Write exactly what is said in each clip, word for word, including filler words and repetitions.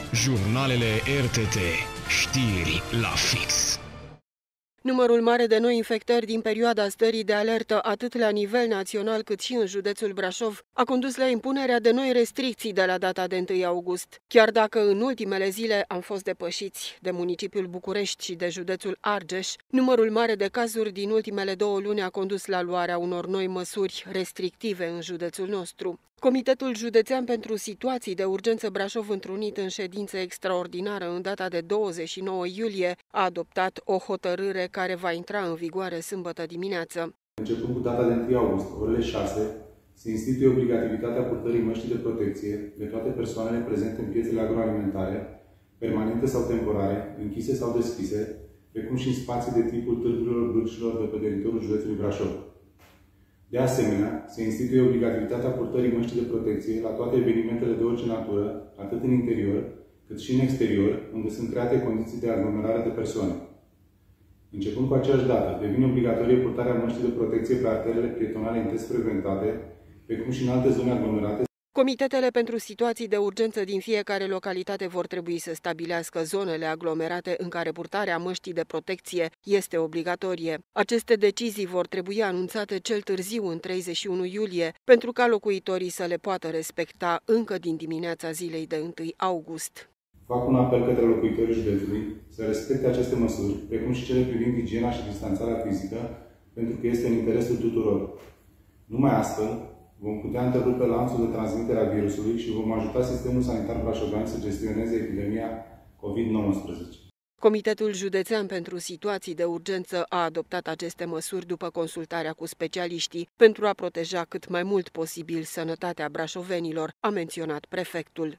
Jurnalele R T T. Știri la fix. Numărul mare de noi infectări din perioada stării de alertă, atât la nivel național cât și în județul Brașov, a condus la impunerea de noi restricții de la data de întâi august. Chiar dacă în ultimele zile am fost depășiți de municipiul București și de județul Argeș, numărul mare de cazuri din ultimele două luni a condus la luarea unor noi măsuri restrictive în județul nostru. Comitetul Județean pentru Situații de Urgență Brașov, întrunit în ședință extraordinară în data de douăzeci și nouă iulie, a adoptat o hotărâre care va intra în vigoare sâmbătă dimineață. Începând cu data de întâi august, orele șase, se instituie obligativitatea purtării măștii de protecție de toate persoanele prezente în piețele agroalimentare, permanente sau temporare, închise sau deschise, precum și în spații de tipul târgurilor brâcșilor de pe teritoriul județului Brașov. De asemenea, se instituie obligativitatea purtării măștii de protecție la toate evenimentele de orice natură, atât în interior, cât și în exterior, unde sunt create condiții de aglomerare de persoane. Începând cu aceeași dată, devine obligatorie purtarea măștii de protecție pe arterele pietonale intens frecventate, precum și în alte zone aglomerate. Comitetele pentru situații de urgență din fiecare localitate vor trebui să stabilească zonele aglomerate în care purtarea măștii de protecție este obligatorie. Aceste decizii vor trebui anunțate cel târziu în treizeci și unu iulie, pentru ca locuitorii să le poată respecta încă din dimineața zilei de întâi august. Fac un apel către locuitorii județului să respecte aceste măsuri, precum și cele privind igiena și distanțarea fizică, pentru că este în interesul tuturor. Numai astfel vom putea întrerupe lanțul de transmitere a virusului și vom ajuta sistemul sanitar brașovean să gestioneze epidemia COVID nouăsprezece. Comitetul Județean pentru Situații de Urgență a adoptat aceste măsuri după consultarea cu specialiștii pentru a proteja cât mai mult posibil sănătatea brașovenilor, a menționat prefectul.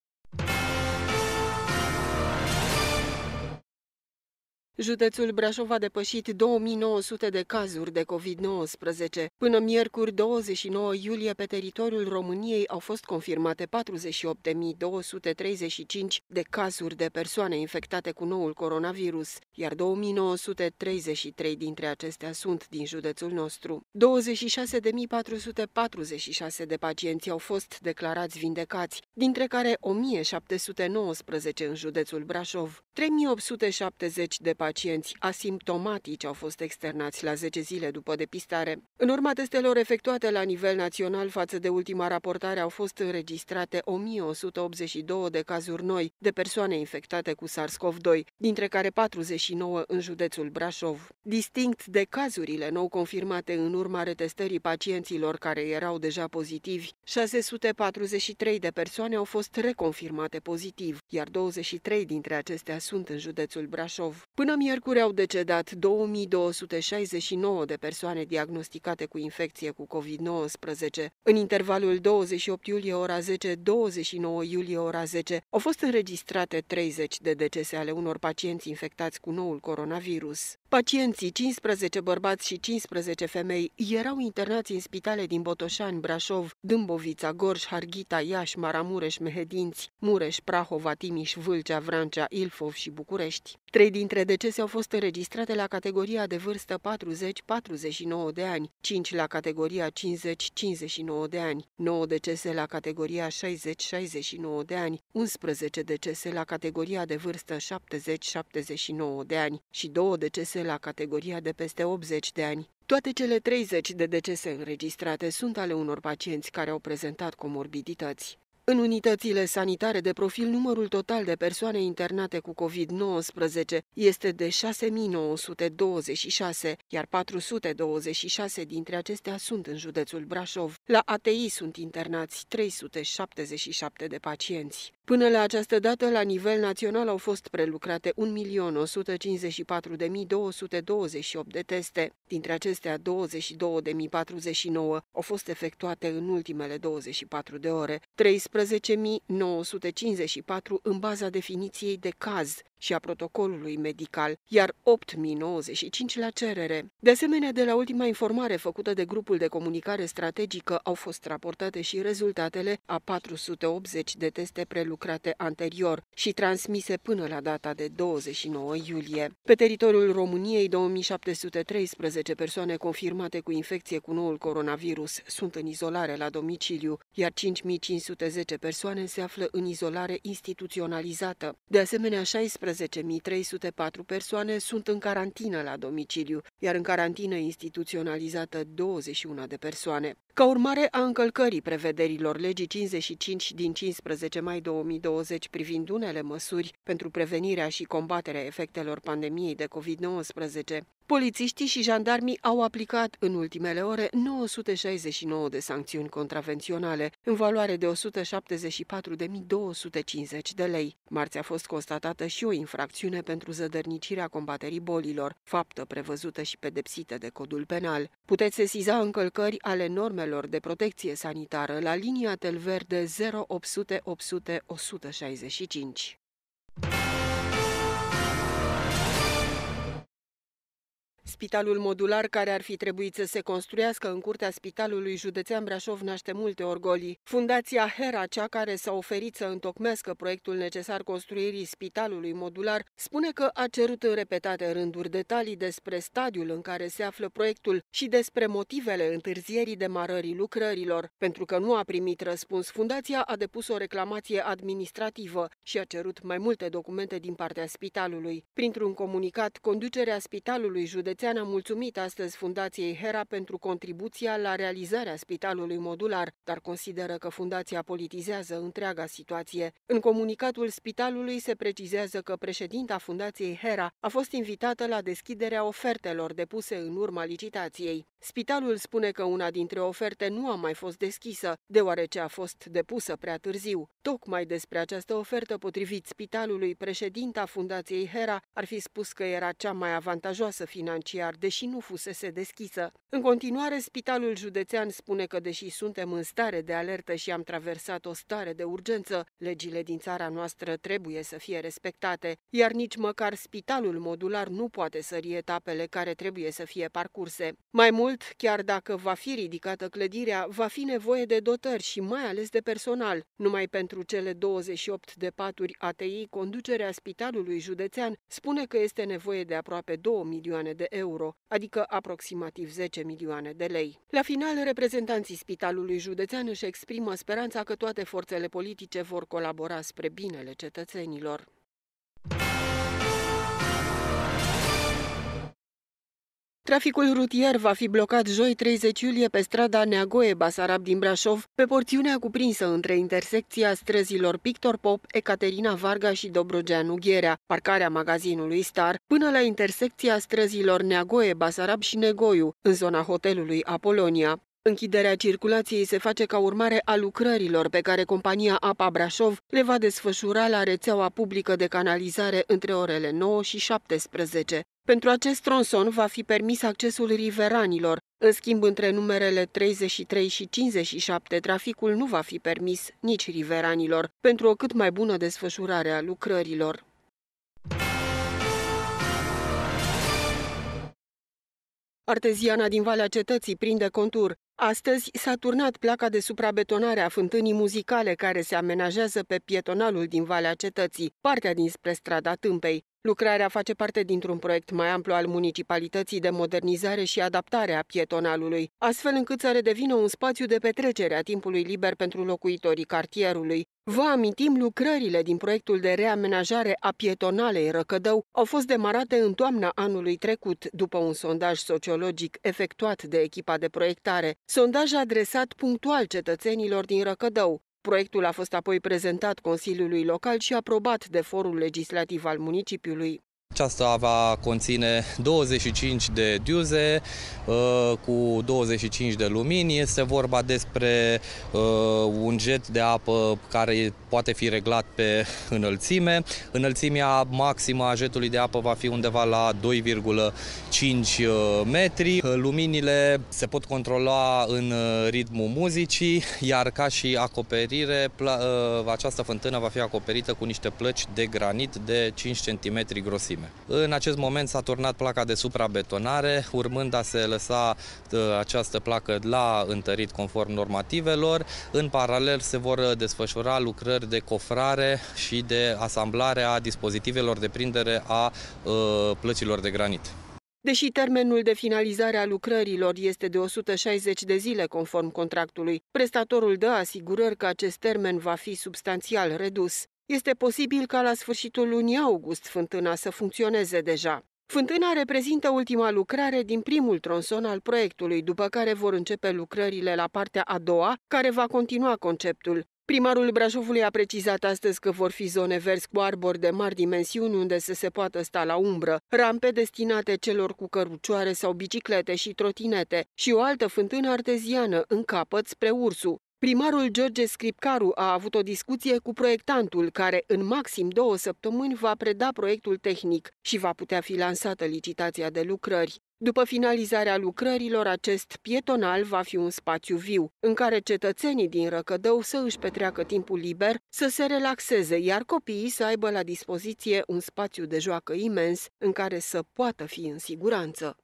Județul Brașov a depășit două mii nouă sute de cazuri de COVID nouăsprezece. Până miercuri douăzeci și nouă iulie, pe teritoriul României au fost confirmate patruzeci și opt mii două sute treizeci și cinci de cazuri de persoane infectate cu noul coronavirus, iar două mii nouă sute treizeci și trei dintre acestea sunt din județul nostru. douăzeci și șase mii patru sute patruzeci și șase de pacienți au fost declarați vindecați, dintre care o mie șapte sute nouăsprezece în județul Brașov. trei mii opt sute șaptezeci de pacienți asimptomatici au fost externați la zece zile după depistare. În urma testelor efectuate la nivel național față de ultima raportare au fost înregistrate o mie o sută optzeci și două de cazuri noi de persoane infectate cu SARS-CoV doi, dintre care patruzeci și nouă în județul Brașov. Distinct de cazurile nou confirmate în urma retestării pacienților care erau deja pozitivi, șase sute patruzeci și trei de persoane au fost reconfirmate pozitiv, iar douăzeci și trei dintre acestea sunt în județul Brașov. Până miercuri au decedat două mii două sute șaizeci și nouă de persoane diagnosticate cu infecție cu COVID nouăsprezece. În intervalul douăzeci și opt iulie ora zece - douăzeci și nouă iulie ora zece au fost înregistrate treizeci de decese ale unor pacienți infectați cu noul coronavirus. Pacienții, cincisprezece bărbați și cincisprezece femei, erau internați în spitale din Botoșani, Brașov, Dâmbovița, Gorj, Harghita, Iași, Maramureș, Mehedinți, Mureș, Prahova, Timiș, Vâlcea, Vrancea, Ilfov și București. Trei dintre decese au fost înregistrate la categoria de vârstă patruzeci - patruzeci și nouă de ani, cinci la categoria cincizeci - cincizeci și nouă de ani, nouă decese la categoria șaizeci - șaizeci și nouă de ani, unsprezece decese la categoria de vârstă șaptezeci - șaptezeci și nouă de ani și două decese la categoria de peste optzeci de ani. Toate cele treizeci de decese înregistrate sunt ale unor pacienți care au prezentat comorbidități. În unitățile sanitare de profil, numărul total de persoane internate cu COVID nouăsprezece este de șase mii nouă sute douăzeci și șase, iar patru sute douăzeci și șase dintre acestea sunt în județul Brașov. La A T I sunt internați trei sute șaptezeci și șapte de pacienți. Până la această dată, la nivel național au fost prelucrate un milion o sută cincizeci și patru de mii două sute douăzeci și opt de teste. Dintre acestea, douăzeci și două de mii patruzeci și nouă au fost efectuate în ultimele douăzeci și patru de ore, treisprezece mii nouă sute cincizeci și patru în baza definiției de caz și a protocolului medical, iar opt mii nouăzeci și cinci la cerere. De asemenea, de la ultima informare făcută de grupul de comunicare strategică, au fost raportate și rezultatele a patru sute optzeci de teste prelucrate anterior și transmise până la data de douăzeci și nouă iulie. Pe teritoriul României, două mii șapte sute treisprezece persoane confirmate cu infecție cu noul coronavirus sunt în izolare la domiciliu, iar cinci mii cinci sute zece persoane se află în izolare instituționalizată. De asemenea, șaisprezece mii trei sute patru persoane sunt în carantină la domiciliu, iar în carantină instituționalizată douăzeci și unu de persoane. Ca urmare a încălcării prevederilor legii cincizeci și cinci din cincisprezece mai două mii douăzeci privind unele măsuri pentru prevenirea și combaterea efectelor pandemiei de covid nouăsprezece, polițiștii și jandarmii au aplicat în ultimele ore nouă sute șaizeci și nouă de sancțiuni contravenționale, în valoare de o sută șaptezeci și patru de mii două sute cincizeci de lei. Marți a fost constatată și o infracțiune pentru zădărnicirea combaterii bolilor, faptă prevăzută și pedepsită de Codul Penal. Puteți sesiza încălcări ale normelor de protecție sanitară la linia Tel Verde zero opt sute opt sute o sută șaizeci și cinci. Spitalul modular care ar fi trebuit să se construiască în curtea Spitalului Județean Brașov naște multe orgolii. Fundația Hera, cea care s-a oferit să întocmească proiectul necesar construirii spitalului modular, spune că a cerut în repetate rânduri detalii despre stadiul în care se află proiectul și despre motivele întârzierii demarării lucrărilor. Pentru că nu a primit răspuns, fundația a depus o reclamație administrativă și a cerut mai multe documente din partea spitalului. Printr-un comunicat, conducerea Spitalului Județean a mulțumit astăzi Fundației Hera pentru contribuția la realizarea spitalului modular, dar consideră că fundația politizează întreaga situație. În comunicatul spitalului se precizează că președinta Fundației Hera a fost invitată la deschiderea ofertelor depuse în urma licitației. Spitalul spune că una dintre oferte nu a mai fost deschisă, deoarece a fost depusă prea târziu. Tocmai despre această ofertă, potrivit spitalului, președinta Fundației Hera ar fi spus că era cea mai avantajoasă financiar, deși nu fusese deschisă. În continuare, Spitalul Județean spune că, deși suntem în stare de alertă și am traversat o stare de urgență, legile din țara noastră trebuie să fie respectate, iar nici măcar spitalul modular nu poate sări etapele care trebuie să fie parcurse. Mai mult, chiar dacă va fi ridicată clădirea, va fi nevoie de dotări și mai ales de personal. Numai pentru cele douăzeci și opt de paturi A T I, conducerea Spitalului Județean spune că este nevoie de aproape două milioane de euro, adică aproximativ zece milioane de lei. La final, reprezentanții Spitalului Județean își exprimă speranța că toate forțele politice vor colabora spre binele cetățenilor. Traficul rutier va fi blocat joi treizeci iulie pe strada Neagoe-Basarab din Brașov, pe porțiunea cuprinsă între intersecția străzilor Pictor Pop, Ecaterina Varga și Dobrogeanu-Gherea, parcarea magazinului Star, până la intersecția străzilor Neagoe-Basarab și Negoiu, în zona hotelului Apolonia. Închiderea circulației se face ca urmare a lucrărilor pe care compania APA Brașov le va desfășura la rețeaua publică de canalizare între orele nouă și șaptesprezece. Pentru acest tronson va fi permis accesul riveranilor. În schimb, între numerele treizeci și trei și cincizeci și șapte, traficul nu va fi permis nici riveranilor, pentru o cât mai bună desfășurare a lucrărilor. Arteziana din Valea Cetății prinde contur. Astăzi s-a turnat placa de suprabetonare a fântânii muzicale care se amenajează pe pietonalul din Valea Cetății, partea dinspre strada Tâmpei. Lucrarea face parte dintr-un proiect mai amplu al municipalității de modernizare și adaptare a pietonalului, astfel încât să redevină un spațiu de petrecere a timpului liber pentru locuitorii cartierului. Vă amintim, lucrările din proiectul de reamenajare a pietonalei Răcădău au fost demarate în toamna anului trecut, după un sondaj sociologic efectuat de echipa de proiectare, sondaj adresat punctual cetățenilor din Răcădău. Proiectul a fost apoi prezentat Consiliului Local și aprobat de Forul Legislativ al municipiului. Aceasta va conține douăzeci și cinci de diuze cu douăzeci și cinci de lumini. Este vorba despre un jet de apă care poate fi reglat pe înălțime. Înălțimea maximă a jetului de apă va fi undeva la doi virgulă cinci metri. Luminile se pot controla în ritmul muzicii, iar ca și acoperire, această fântână va fi acoperită cu niște plăci de granit de cinci centimetri grosime. În acest moment s-a turnat placa de suprabetonare, urmând a se lăsa această placă la întărit conform normativelor. În paralel se vor desfășura lucrări de cofrare și de asamblare a dispozitivelor de prindere a plăcilor de granit. Deși termenul de finalizare a lucrărilor este de o sută șaizeci de zile conform contractului, prestatorul dă asigurări că acest termen va fi substanțial redus. Este posibil ca la sfârșitul lunii august fântâna să funcționeze deja. Fântâna reprezintă ultima lucrare din primul tronson al proiectului, după care vor începe lucrările la partea a doua, care va continua conceptul. Primarul Brașovului a precizat astăzi că vor fi zone verzi cu arbori de mari dimensiuni unde să se poată sta la umbră, rampe destinate celor cu cărucioare sau biciclete și trotinete și o altă fântână arteziană în capăt spre Ursu. Primarul George Scripcaru a avut o discuție cu proiectantul, care în maxim două săptămâni va preda proiectul tehnic și va putea fi lansată licitația de lucrări. După finalizarea lucrărilor, acest pietonal va fi un spațiu viu, în care cetățenii din Răcădău să își petreacă timpul liber, să se relaxeze, iar copiii să aibă la dispoziție un spațiu de joacă imens, în care să poată fi în siguranță.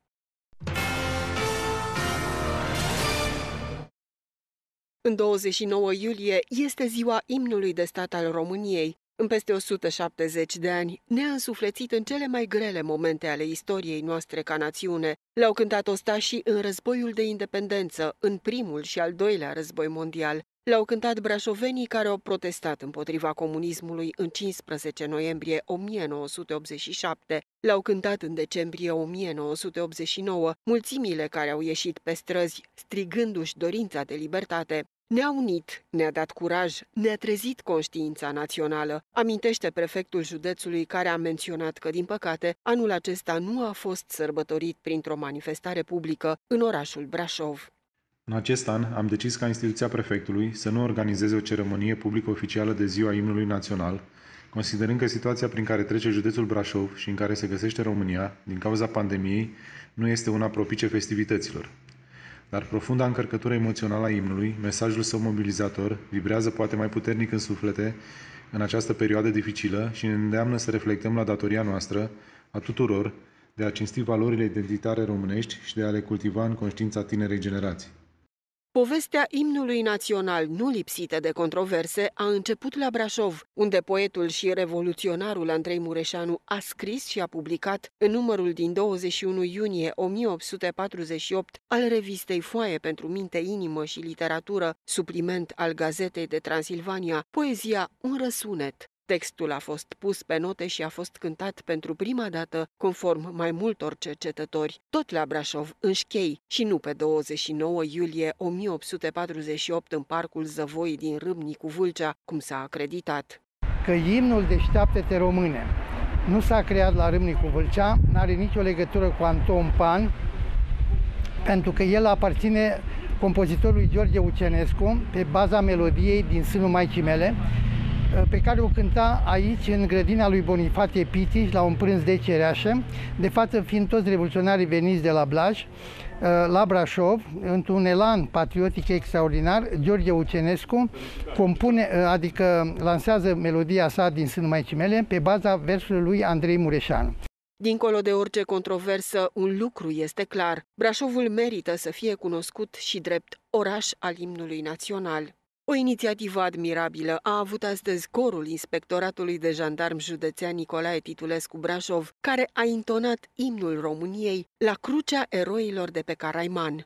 În douăzeci și nouă iulie este ziua imnului de stat al României. În peste o sută șaptezeci de ani, ne-a însuflețit în cele mai grele momente ale istoriei noastre ca națiune. L-au cântat ostașii în războiul de independență, în primul și al doilea război mondial. L-au cântat brașovenii care au protestat împotriva comunismului în cincisprezece noiembrie o mie nouă sute optzeci și șapte. L-au cântat în decembrie o mie nouă sute optzeci și nouă mulțimile care au ieșit pe străzi, strigându-și dorința de libertate. Ne-a unit, ne-a dat curaj, ne-a trezit conștiința națională, amintește prefectul județului, care a menționat că, din păcate, anul acesta nu a fost sărbătorit printr-o manifestare publică în orașul Brașov. În acest an am decis ca instituția prefectului să nu organizeze o ceremonie publică oficială de ziua imnului național, considerând că situația prin care trece județul Brașov și în care se găsește România, din cauza pandemiei, nu este una propice festivităților. Dar profunda încărcătură emoțională a imnului, mesajul său mobilizator, vibrează poate mai puternic în suflete în această perioadă dificilă și ne îndeamnă să reflectăm la datoria noastră, a tuturor, de a cinsti valorile identitare românești și de a le cultiva în conștiința tinerei generații. Povestea imnului național, nu lipsită de controverse, a început la Brașov, unde poetul și revoluționarul Andrei Mureșanu a scris și a publicat în numărul din douăzeci și unu iunie o mie opt sute patruzeci și opt al revistei Foaie pentru minte, inimă și literatură, supliment al Gazetei de Transilvania, poezia Un răsunet. Textul a fost pus pe note și a fost cântat pentru prima dată, conform mai multor cercetători, tot la Brașov, în Șchei, și nu pe douăzeci și nouă iulie o mie opt sute patruzeci și opt în parcul Zăvoi din Râmnicu Vâlcea, cum s-a acreditat. Că imnul Deșteaptă-te române nu s-a creat la Râmnicu Vâlcea, n-are nicio legătură cu Anton Pan, pentru că el aparține compozitorului George Ucenescu pe baza melodiei Din sânul Maicii mele, pe care o cânta aici, în grădina lui Bonifatie Pitiș, la un prânz de cereașă, de față fiind toți revoluționarii veniți de la Blaj, la Brașov, într-un elan patriotic extraordinar. George Ucenescu compune, adică lansează melodia sa Din sânul Maicii mele, pe baza versului lui Andrei Mureșanu. Dincolo de orice controversă, un lucru este clar: Brașovul merită să fie cunoscut și drept oraș al imnului național. O inițiativă admirabilă a avut astăzi corul Inspectoratului de Jandarmi Județean Nicolae Titulescu Brașov, care a intonat imnul României la Crucea Eroilor de pe Caraiman.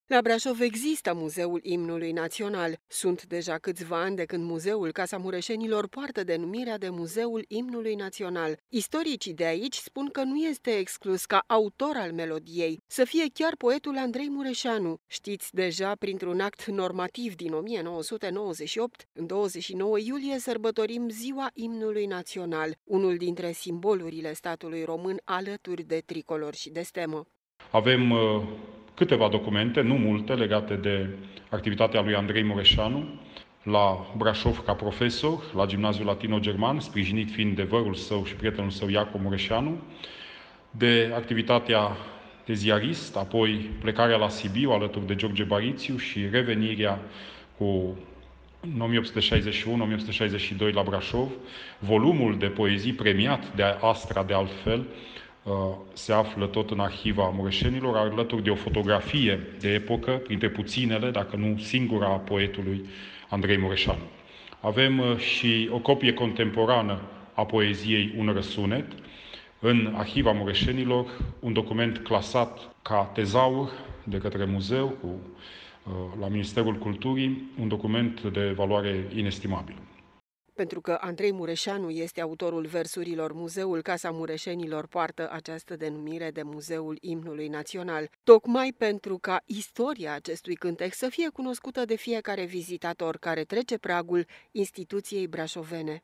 La Brașov există Muzeul Imnului Național. Sunt deja câțiva ani de când Muzeul Casa Mureșenilor poartă denumirea de Muzeul Imnului Național. Istoricii de aici spun că nu este exclus ca autor al melodiei să fie chiar poetul Andrei Mureșanu. Știți deja, printr-un act normativ din o mie nouă sute nouăzeci și opt, în douăzeci și nouă iulie sărbătorim Ziua Imnului Național, unul dintre simbolurile statului român alături de tricolor și de stemă. Avem uh... câteva documente, nu multe, legate de activitatea lui Andrei Mureșanu la Brașov ca profesor, la Gimnaziul Latino-German, sprijinit fiind de vărul său și prietenul său Iacob Mureșanu, de activitatea de ziarist, apoi plecarea la Sibiu alături de George Barițiu și revenirea cu în o mie opt sute șaizeci și unu - o mie opt sute șaizeci și doi la Brașov, volumul de poezii premiat de Astra de altfel, se află tot în arhiva mureșenilor, alături de o fotografie de epocă, printre puținele, dacă nu singura, a poetului Andrei Mureșanu. Avem și o copie contemporană a poeziei Un răsunet, în arhiva mureșenilor, un document clasat ca tezaur de către muzeu, cu, la Ministerul Culturii, un document de valoare inestimabilă. Pentru că Andrei Mureșanu este autorul versurilor, Muzeul Casa Mureșenilor poartă această denumire de Muzeul Imnului Național, tocmai pentru ca istoria acestui cântec să fie cunoscută de fiecare vizitator care trece pragul instituției brașovene.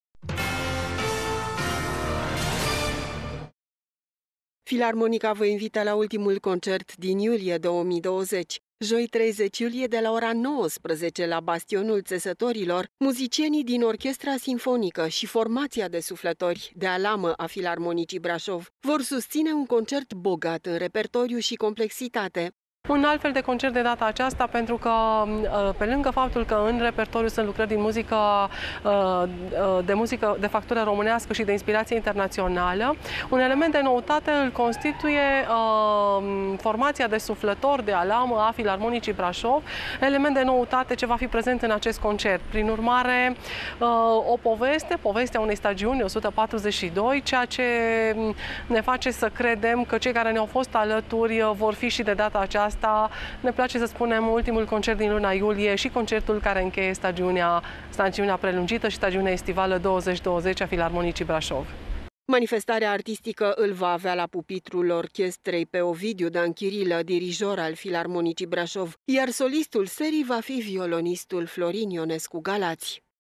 Filarmonica vă invită la ultimul concert din iulie două mii douăzeci. Joi treizeci iulie de la ora nouăsprezece la Bastionul Țesătorilor, muzicienii din Orchestra Simfonică și formația de suflători de alamă a Filarmonicii Brașov vor susține un concert bogat în repertoriu și complexitate. Un alt fel de concert de data aceasta, pentru că pe lângă faptul că în repertoriu sunt lucrări din muzică, de muzică de factură românească și de inspirație internațională, un element de noutate îl constituie formația de suflători de alamă a Filarmonicii Brașov, element de noutate ce va fi prezent în acest concert. Prin urmare, o poveste, povestea unei stagiuni o sută patruzeci și doi, ceea ce ne face să credem că cei care ne-au fost alături vor fi și de data aceasta. Asta ne place să spunem ultimul concert din luna iulie și concertul care încheie stagiunea, stagiunea prelungită și stagiunea estivală douăzeci douăzeci a Filarmonicii Brașov. Manifestarea artistică îl va avea la pupitrul orchestrei pe Ovidiu Dan Chirilă, dirijor al Filarmonicii Brașov, iar solistul serii va fi violonistul Florin Ionescu Galați.